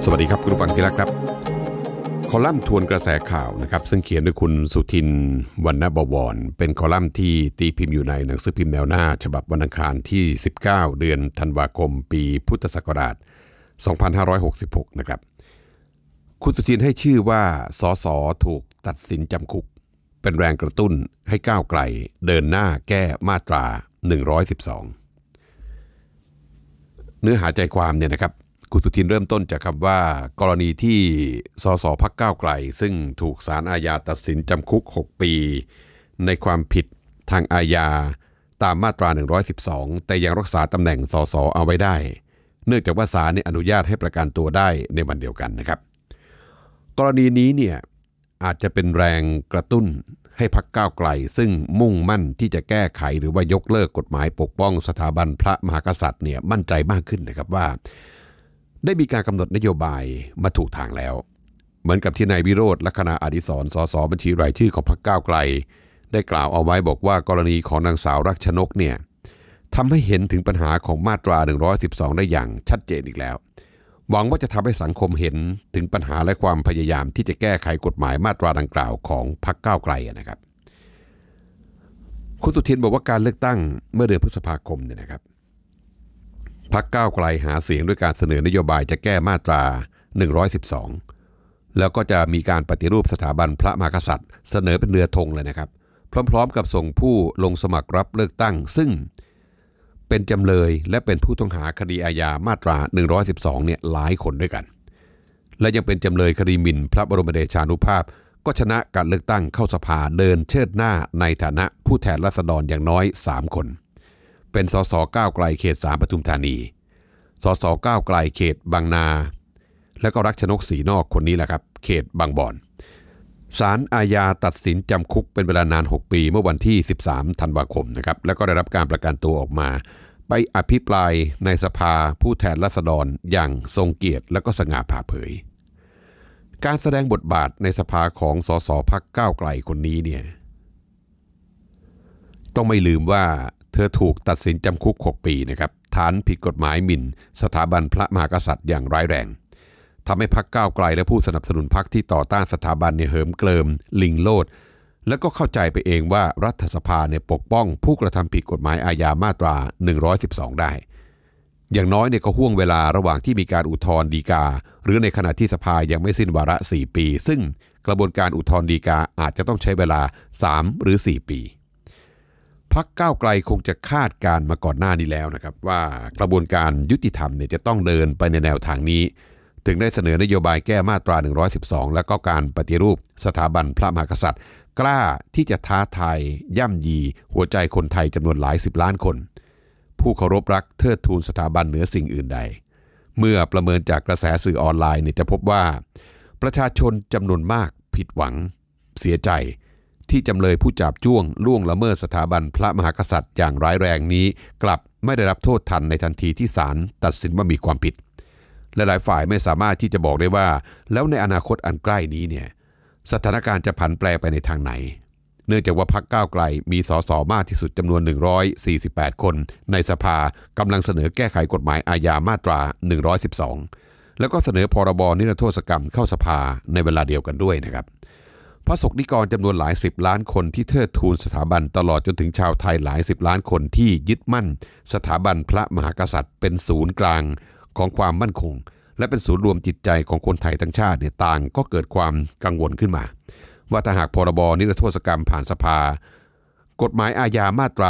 สวัสดีครับคุณผู้ฟังที่รักครับคอลัมน์ทวนกระแสข่าวนะครับซึ่งเขียนโดยคุณสุทินวรรณบวรเป็นคอลัมน์ที่ตีพิมพ์อยู่ในหนังสือพิมพ์แนวหน้าฉบับวันอังคารที่19เดือนธันวาคมปีพุทธศักราช2566นะครับคุณสุทินให้ชื่อว่าสสถูกตัดสินจำคุกเป็นแรงกระตุ้นให้ก้าวไกลเดินหน้าแก้มาตรา112เนื้อหาใจความเนี่ยนะครับคุณสุทินเริ่มต้นจากคำว่ากรณีที่สสพรรคก้าวไกลซึ่งถูกศาลอาญาตัดสินจำคุก6ปีในความผิดทางอาญาตามมาตรา112แต่ยังรักษาตำแหน่งสสเอาไว้ได้เนื่องจากว่าศาลอนุญาตให้ประกันตัวได้ในวันเดียวกันนะครับกรณีนี้เนี่ยอาจจะเป็นแรงกระตุ้นให้พรรคก้าวไกลซึ่งมุ่งมั่นที่จะแก้ไขหรือว่ายกเลิกกฎหมายปกป้องสถาบันพระมหากษัตริย์เนี่ยมั่นใจมากขึ้นนะครับว่าได้มีการกำหนดนโยบายมาถูกทางแล้วเหมือนกับที่นายวิโรจน์ลักษณะอดิศรสสบัญชีรายชื่อของพรรคก้าวไกลได้กล่าวเอาไว้บอกว่ากรณีของนางสาวรักชนกเนี่ยทำให้เห็นถึงปัญหาของมาตรา112ได้อย่างชัดเจนอีกแล้วหวังว่าจะทำให้สังคมเห็นถึงปัญหาและความพยายามที่จะแก้ไขกฎหมายมาตราดังกล่าวของพรรคก้าวไกลนะครับคุณสุทินบอกว่าการเลือกตั้งเมื่อเดือนพฤษภาคมเนี่ยนะครับพรรคก้าวไกลหาเสียงด้วยการเสนอนโยบายจะแก้มาตรา112แล้วก็จะมีการปฏิรูปสถาบันพระมหากษัตริย์เสนอเป็นเรือธงเลยนะครับพร้อมๆกับส่งผู้ลงสมัครรับเลือกตั้งซึ่งเป็นจำเลยและเป็นผู้ต้องหาคดีอาญามาตรา112เนี่ยหลายคนด้วยกันและยังเป็นจำเลยคดีหมิ่นพระบรมเดชานุภาพก็ชนะการเลือกตั้งเข้าสภาเดินเชิดหน้าในฐานะผู้แทนราษฎรอย่างน้อย3คนเป็นสสก้าวไกลเขต3ปทุมธานีสสก้าวไกลเขตบางนาและก็รักชนกศรีนอกคนนี้แหละครับเขตบางบ่อนศาลอาญาตัดสินจำคุกเป็นเวลานาน6ปีเมื่อวันที่13ธันวาคมนะครับแล้วก็ได้รับการประกันตัวออกมาไปอภิปรายในสภาผู้แทนราษฎรอย่างทรงเกียรติและก็สง่าผ่าเผยการแสดงบทบาทในสภาของสสพรรคก้าวไกลคนนี้เนี่ยต้องไม่ลืมว่าเธอถูกตัดสินจำคุก6ปีนะครับฐานผิดกฎหมายหมิ่นสถาบันพระมหากษัตริย์อย่างร้ายแรงทำให้พรรคก้าวไกลและผู้สนับสนุนพรรคที่ต่อต้านสถาบันเนี่ยเหิมเกริมลิงโลดแล้วก็เข้าใจไปเองว่ารัฐสภาเนี่ยปกป้องผู้กระทำผิดกฎหมายอาญามาตรา112ได้อย่างน้อยเนี่ยก็ห่วงเวลาระหว่างที่มีการอุทธรณ์ฎีกาหรือในขณะที่สภายังไม่สิ้นวาระ4ปีซึ่งกระบวนการอุทธรณ์ฎีกาอาจจะต้องใช้เวลา3หรือ4ปีพรรคก้าวไกลคงจะคาดการมาก่อนหน้านี้แล้วนะครับว่ากระบวนการยุติธรรมเนี่ยจะต้องเดินไปในแนวทางนี้ถึงได้เสนอนโยบายแก้มาตรา112และก็การปฏิรูปสถาบันพระมหากษัตริย์กล้าที่จะท้าทายย่ำยีหัวใจคนไทยจำนวนหลาย10ล้านคนผู้เคารพรักเทิดทูนสถาบันเหนือสิ่งอื่นใดเมื่อประเมินจากกระแสสื่อออนไลน์เนี่ยจะพบว่าประชาชนจำนวนมากผิดหวังเสียใจที่จำเลยผู้จาบจ้วงล่วงละเมิดสถาบันพระมหากษัตริย์อย่างร้ายแรงนี้กลับไม่ได้รับโทษทันในทันทีที่ศาลตัดสินว่ามีความผิดหลายฝ่ายไม่สามารถที่จะบอกได้ว่าแล้วในอนาคตอันใกล้นี้เนี่ยสถานการณ์จะผันแปรไปในทางไหนเนื่องจากว่าพรรคก้าวไกลมีสสมากที่สุดจำนวน148คนในสภากำลังเสนอแก้ไขกฎหมายอาญามาตรา112แล้วก็เสนอพรบนิรโทษกรรมเข้าสภาในเวลาเดียวกันด้วยนะครับพระสงฆ์นิกรจำนวนหลาย10ล้านคนที่เทิดทูนสถาบันตลอดจนถึงชาวไทยหลาย10ล้านคนที่ยึดมั่นสถาบันพระมหากษัตริย์เป็นศูนย์กลางของความมั่นคงและเป็นศูนย์รวมจิตใจของคนไทยทั้งชาติเนี่ยต่างก็เกิดความกังวลขึ้นมาว่าถ้าหากพรบนิรโทษกรรมผ่านสภากฎหมายอาญามาตรา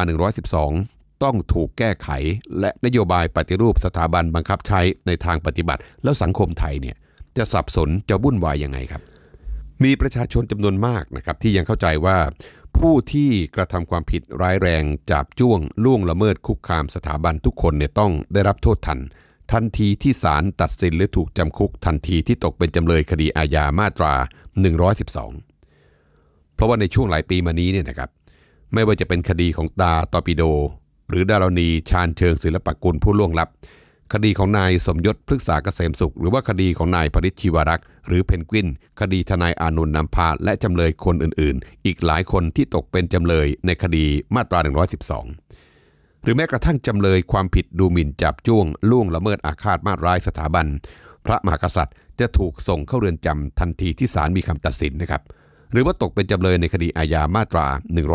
112ต้องถูกแก้ไขและนโยบายปฏิรูปสถาบันบังคับใช้ในทางปฏิบัติแล้วสังคมไทยเนี่ยจะสับสนจะวุ่นวายยังไงครับมีประชาชนจำนวนมากนะครับที่ยังเข้าใจว่าผู้ที่กระทำความผิดร้ายแรงจาบจ้วงล่วงละเมิดคุกคามสถาบันทุกคนเนี่ยต้องได้รับโทษทันทีที่ศาลตัดสินหรือถูกจำคุกทันทีที่ตกเป็นจำเลยคดีอาญามาตรา112เพราะว่าในช่วงหลายปีมานี้เนี่ยนะครับไม่ว่าจะเป็นคดีของตาตอปิโดหรือดารณีชาญเชิงศิลปกุลผู้ล่วงลับคดีของนายสมยศพฤกษาเกษมสุขหรือว่าคดีของนายพฤทธิ์ชีวรักษ์หรือเพนกวินคดีทนายอานนท์นำพาและจำเลยคนอื่นๆอีกหลายคนที่ตกเป็นจำเลยในคดีมาตรา112หรือแม้กระทั่งจำเลยความผิดดูหมิ่นจับจ้วงล่วงละเมิดอาฆาตมาร้ายสถาบันพระมหากษัตริย์จะถูกส่งเข้าเรือนจำทันทีที่ศาลมีคำตัดสินนะครับหรือว่าตกเป็นจำเลยในคดีอาญามาตรา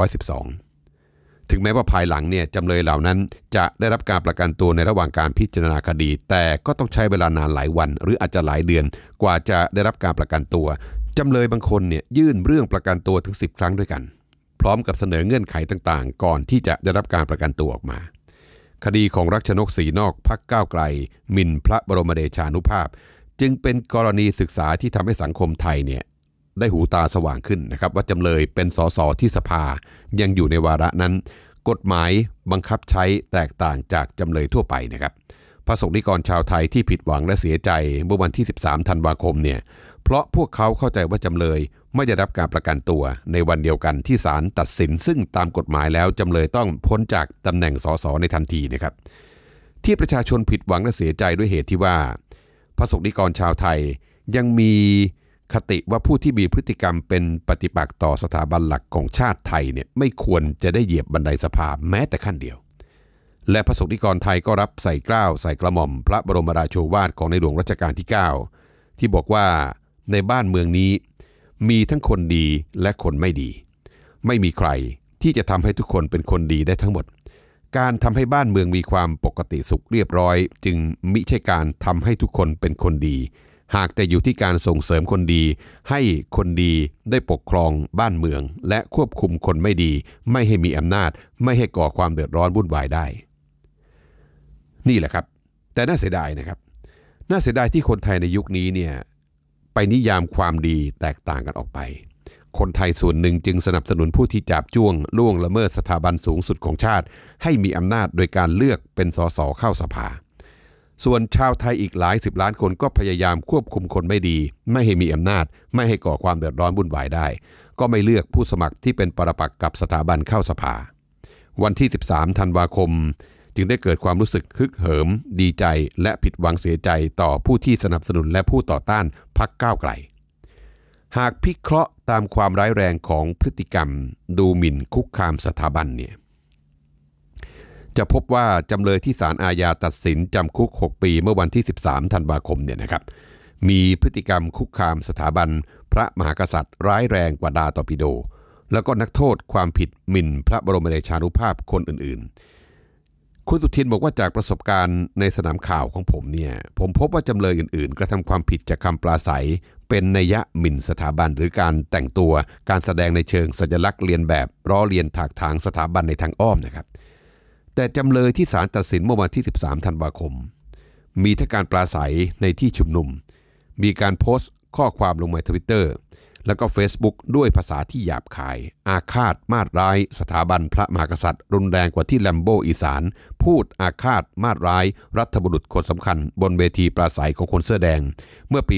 112ถึงแม้ว่าภายหลังเนี่ยจำเลยเหล่านั้นจะได้รับการประกันตัวในระหว่างการพิจารณาคดีแต่ก็ต้องใช้เวลานานหลายวันหรืออาจจะหลายเดือนกว่าจะได้รับการประกันตัวจำเลยบางคนเนี่ยยื่นเรื่องประกันตัวถึง10 ครั้งด้วยกันพร้อมกับเสนอเงื่อนไขต่างๆก่อนที่จะได้รับการประกันตัวออกมาคดีของรักชนกศรีนอกพรรคก้าวไกลหมิ่นพระบรมเดชานุภาพจึงเป็นกรณีศึกษาที่ทำให้สังคมไทยเนี่ยได้หูตาสว่างขึ้นนะครับว่าจำเลยเป็นสสที่สภายังอยู่ในวาระนั้นกฎหมายบังคับใช้แตกต่างจากจำเลยทั่วไปนะครับพระสงฆ์นิกรชาวไทยที่ผิดหวังและเสียใจเมื่อวันที่13 ธันวาคมเนี่ยเพราะพวกเขาเข้าใจว่าจำเลยไม่ได้รับการประกันตัวในวันเดียวกันที่ศาลตัดสินซึ่งตามกฎหมายแล้วจำเลยต้องพ้นจากตำแหน่งสสในทันทีนะครับที่ประชาชนผิดหวังและเสียใจด้วยเหตุที่ว่าพระสงฆ์นิกรชาวไทยยังมีคติว่าผู้ที่มีพฤติกรรมเป็นปฏิปักษ์ต่อสถาบันหลักของชาติไทยเนี่ยไม่ควรจะได้เหยียบบันไดสภาแม้แต่ขั้นเดียวและพระสงฆ์นิกรไทยก็รับใส่เกล้าใส่กระหม่อมพระบรมราโชวาทของในหลวงรัชกาลที่9ที่บอกว่าในบ้านเมืองนี้มีทั้งคนดีและคนไม่ดีไม่มีใครที่จะทำให้ทุกคนเป็นคนดีได้ทั้งหมดการทำให้บ้านเมืองมีความปกติสุขเรียบร้อยจึงมิใช่การทำให้ทุกคนเป็นคนดีหากแต่อยู่ที่การส่งเสริมคนดีให้คนดีได้ปกครองบ้านเมืองและควบคุมคนไม่ดีไม่ให้มีอำนาจไม่ให้ก่อความเดือดร้อนวุ่นวายได้นี่แหละครับแต่น่าเสียดายนะครับน่าเสียดายที่คนไทยในยุคนี้เนี่ยไปนิยามความดีแตกต่างกันออกไปคนไทยส่วนหนึ่งจึงสนับสนุนผู้ที่จับจ้วงล่วงละเมิดสถาบันสูงสุดของชาติให้มีอำนาจโดยการเลือกเป็นสสเข้าสภาส่วนชาวไทยอีกหลาย10 ล้านคนก็พยายามควบคุมคนไม่ดีไม่ให้มีอำนาจไม่ให้ก่อความเดือดร้อนวุ่นวายได้ก็ไม่เลือกผู้สมัครที่เป็นปรปักษ์กับสถาบันเข้าสภาวันที่13 ธันวาคมจึงได้เกิดความรู้สึกฮึกเหิมดีใจและผิดหวังเสียใจต่อผู้ที่สนับสนุนและผู้ต่อต้านพรรคก้าวไกลหากพิเคราะห์ตามความร้ายแรงของพฤติกรรมดูหมิ่นคุกคามสถาบันเนี่ยจะพบว่าจำเลยที่ศาลอาญาตัดสินจำคุก6 ปีเมื่อวันที่13 ธันวาคมเนี่ยนะครับมีพฤติกรรมคุกคามสถาบันพระมหากษัตริย์ร้ายแรงกว่าดาตอร์ปิโดแล้วก็นักโทษความผิดหมิ่นพระบรมเดชานุภาพคนอื่นๆคุณสุทินบอกว่าจากประสบการณ์ในสนามข่าวของผมเนี่ยผมพบว่าจำเลยอื่นๆกระทำความผิดจากคำปราศัยเป็นนัยหมิ่นสถาบันหรือการแต่งตัวการแสดงในเชิงสัญลักษณ์เลียนแบบล้อเลียนถากถางสถาบันในทางอ้อมนะครับแต่จำเลยที่ศาลตัดสินเมื่อวันที่13 ธันวาคมมีทั้งการปราศัยในที่ชุมนุมมีการโพสต์ข้อความลงใน Twitter แล้วก็ Facebook ด้วยภาษาที่หยาบคายอาฆาตมาดร้ายสถาบันพระมหากษัตริย์รุนแรงกว่าที่แลมโบอีสานพูดอาฆาตมาดร้ายรัฐบุรุษคนสำคัญบนเวทีปราศัยของคนเสื้อแดงเมื่อปี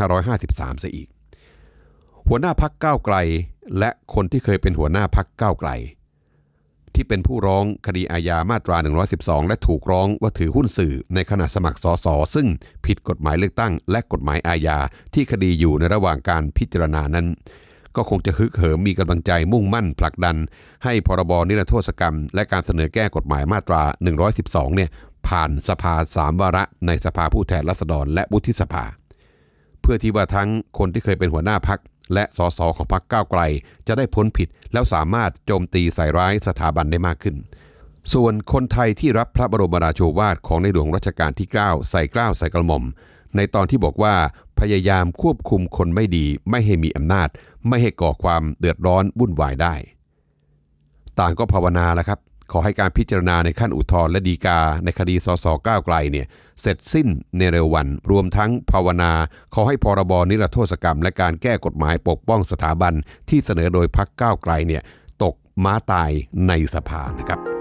2553 ซะอีกหัวหน้าพรรคก้าวไกลและคนที่เคยเป็นหัวหน้าพรรคก้าวไกลที่เป็นผู้ร้องคดีอาญามาตรา112และถูกร้องว่าถือหุ้นสื่อในขณะสมัครสสซึ่งผิดกฎหมายเลือกตั้งและกฎหมายอาญาที่คดีอยู่ในระหว่างการพิจารณานั้นก็คงจะฮึกเหิมมีกำลังใจมุ่งมั่นผลักดันให้พรบนิรโทษกรรมและการเสนอแก้กฎหมายมาตรา112เนี่ยผ่านสภา3 วาระในสภาผู้แทนราษฎรและวุฒิสภาเพื่อที่ว่าทั้งคนที่เคยเป็นหัวหน้าพรรคและสสของพรรคก้าวไกลจะได้พ้นผิดแล้วสามารถโจมตีใส่ร้ายสถาบันได้มากขึ้นส่วนคนไทยที่รับพระบรมราโชวาทของในหลวงรัชกาลที่9ใส่เกล้าใส่กระหม่อมในตอนที่บอกว่าพยายามควบคุมคนไม่ดีไม่ให้มีอำนาจไม่ให้ก่อความเดือดร้อนวุ่นวายได้ต่างก็ภาวนาแล้วครับขอให้การพิจารณาในขั้นอุทธรณ์และฎีกาในคดีสสก้าวไกลเนี่ยเสร็จสิ้นในเร็ววันรวมทั้งภาวนาขอให้พรบนิรโทษกรรมและการแก้กฎหมายปกป้องสถาบันที่เสนอโดยพรรคก้าวไกลเนี่ยตกม้าตายในสภานะครับ